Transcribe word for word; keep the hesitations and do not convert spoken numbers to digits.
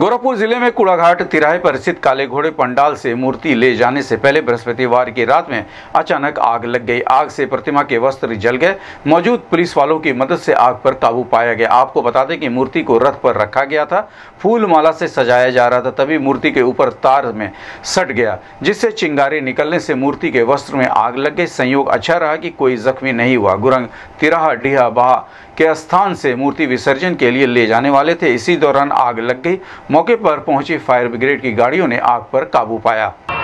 गोरखपुर जिले में कूड़ाघाट तिराहे पर स्थित काले घोड़े पंडाल से मूर्ति ले जाने से पहले बृहस्पतिवार की रात में अचानक आग लग गई। आग से प्रतिमा के वस्त्र जल गए। मौजूद पुलिस वालों की मदद से आग पर काबू पाया गया। आपको बता दें कि मूर्ति को रथ पर रखा गया था, फूल माला से सजाया जा रहा था, तभी मूर्ति के ऊपर तार में सट गया, जिससे चिंगारी निकलने से मूर्ति के वस्त्र में आग लग गई। संयोग अच्छा रहा कि कोई जख्मी नहीं हुआ। गुरंग तिराहा डीहा बहा के स्थान से मूर्ति विसर्जन के लिए ले जाने वाले थे। इसी दौरान आग लग गई। मौके पर पहुंची फायर ब्रिगेड की गाड़ियों ने आग पर काबू पाया।